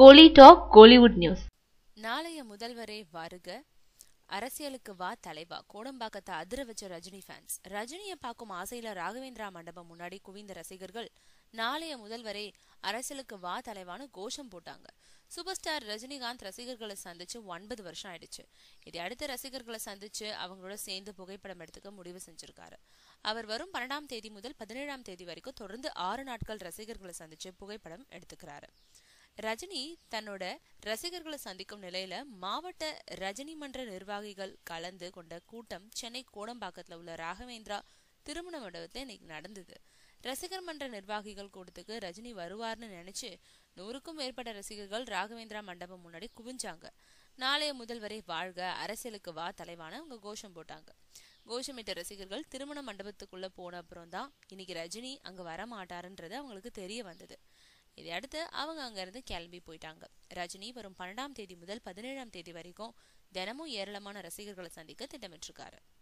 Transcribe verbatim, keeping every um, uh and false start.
கோலி talk Kollywood news. நாளைய முதல்வரே வருக, அரசியலுக்கு வா தலைவா. கோடம்பாக்கத்தை அதிர வச்ச ரஜினி ஃபேன்ஸ். ரஜினியை பார்க்கும் ஆசையில ராகவேந்திரா மண்டபம் முன்னாடி குவிந்த ரசிகர்கள் நாளைய முதல்வரே அரசியலுக்கு வா தலைவான்னு கோஷம் போட்டாங்க. சூப்பர் ஸ்டார் ரஜினிகாந்த் ரசிகர்களை சந்திச்சு ஒன்பது வருஷம் ஆயிடுச்சு. இதை அடுத்த ரசிகர்களை சந்திச்சு அவங்களோட சேர்ந்து புகைப்படம் எடுத்துக்க முடிவு செஞ்சிருக்காரு. அவர் வரும் பன்னெண்டாம் தேதி முதல் பதினேழாம் தேதி வரைக்கும் தொடர்ந்து ஆறு நாட்கள் ரசிகர்களை சந்திச்சு புகைப்படம் எடுத்துக்கிறாரு. ரஜினி தன்னோட ரசிகர்களை சந்திக்கும் நிலையில மாவட்ட ரஜினி மன்ற நிர்வாகிகள் கலந்து கொண்ட கூட்டம் சென்னை கோடம்பாக்கத்துல உள்ள ராகவேந்திரா திருமண மண்டபத்துல இன்னைக்கு நடந்தது. ரசிகர் மன்ற நிர்வாகிகள் கூட்டத்துக்கு ரஜினி வருவார்னு நினைச்சு நூறுக்கும் மேற்பட்ட ரசிகர்கள் ராகவேந்திரா மண்டபம் முன்னாடி குவிஞ்சாங்க. நாளைய முதல்வரை வாழ்க, அரசியலுக்கு வா தலைவான அவங்க கோஷம் போட்டாங்க. கோஷமிட்ட ரசிகர்கள் திருமண மண்டபத்துக்குள்ள போன அப்புறம் தான் இன்னைக்கு ரஜினி அங்க வர மாட்டாருன்றது அவங்களுக்கு தெரிய வந்தது. இதை அடுத்து அவங்க அங்க இருந்து கிளம்பி போயிட்டாங்க. ரஜினி வரும் பன்னெண்டாம் தேதி முதல் பதினேழாம் தேதி வரைக்கும் தினமும் ஏராளமான ரசிகர்களை சந்திக்க திட்டமிட்டிருக்காரு.